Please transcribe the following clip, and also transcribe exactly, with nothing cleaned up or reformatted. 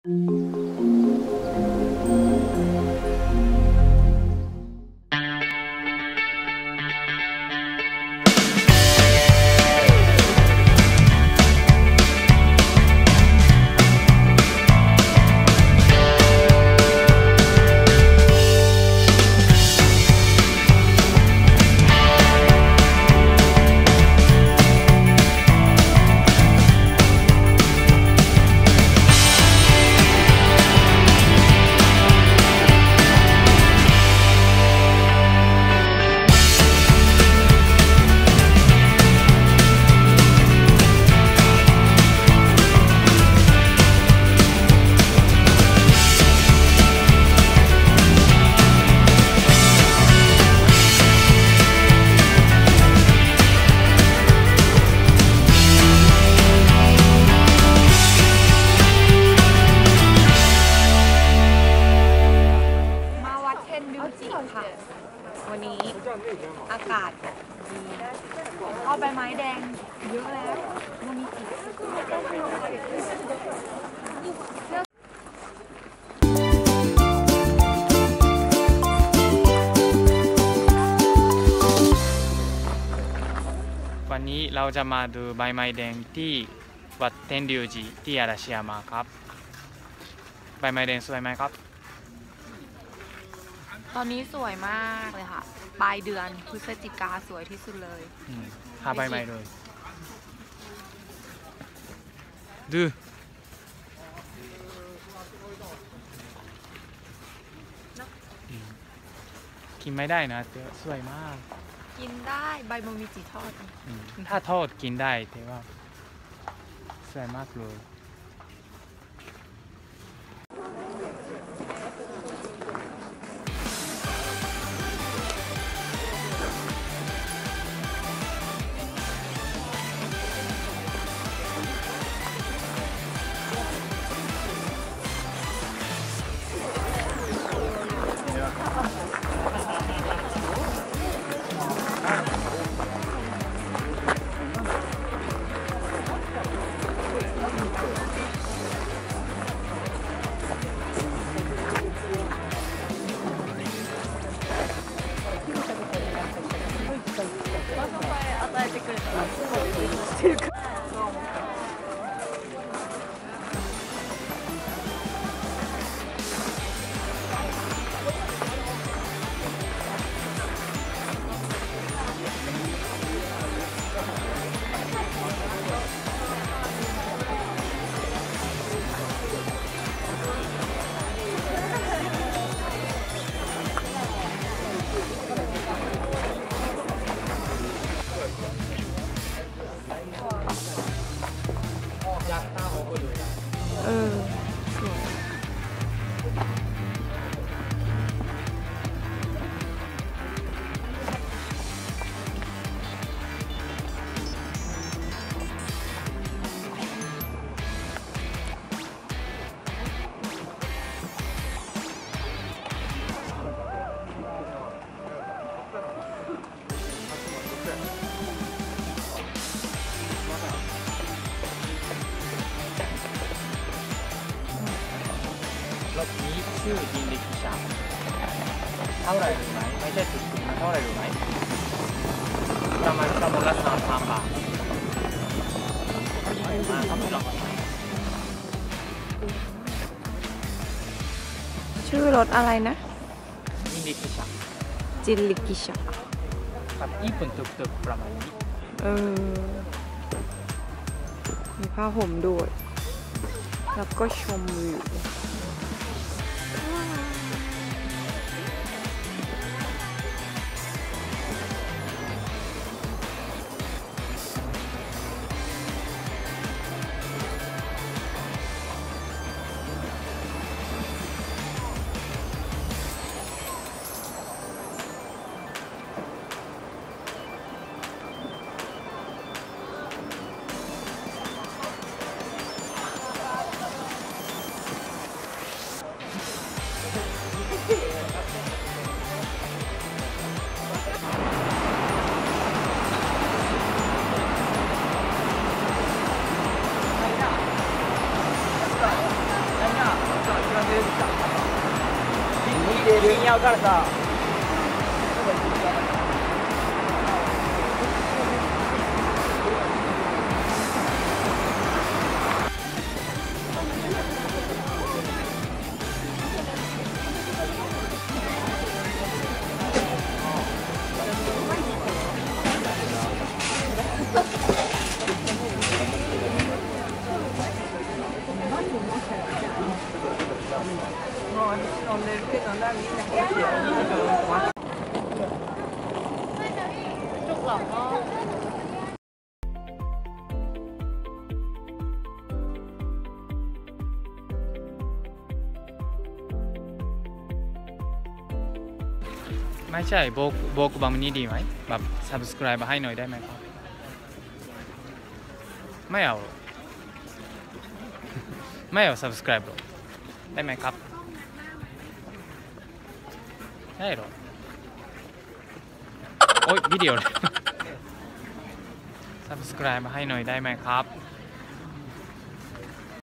วันนี้อากาศดีก็ใบไม้แดงเยอะแล้วมันมีกี่วันนี้เราจะมาดูใบไม้แดงที่วัดเทนริวจิที่อาราชิยามาครับใบไม้แดงสวยไหมครับตอนนี้สวยมากเลยค่ะปลายเดือนพฤศจิกาสวยที่สุดเลยหาใบไม้เลยดูกินไม่ได้นะแต่สวยมากกินได้ใบมันมีจีทอดถ้าทอดกินได้แต่ว่าสวยมากเลยเออสวยรถนี้ชื่อยินดีกิชาเท่าไรรู้ไหมไม่ใช่ถูกถูกนะเท่าไรรู้ไหมประมาณประมาณละสามพันบาทไม่มากครับหรอกชื่อรถอะไรนะยินดีกิชาจินลิกิชาครับญี่ปุ่นตุกตุกประมาณนี้เออมีผ้าห่มด้วยแล้วก็ชมวิว金曜からさ飲んでるけどな、みんなこうやって。 ไม่ใช่โบกโบกแบบนี้ดีไหมแบบ subscribe ให้หน่อยได้ไหมครับไม่เอาไม่เอา subscribe หรอได้ไหมครับได้หรอโอ๊ยวิดีโอเลย subscribe ให้หน่อยได้ไหมครับ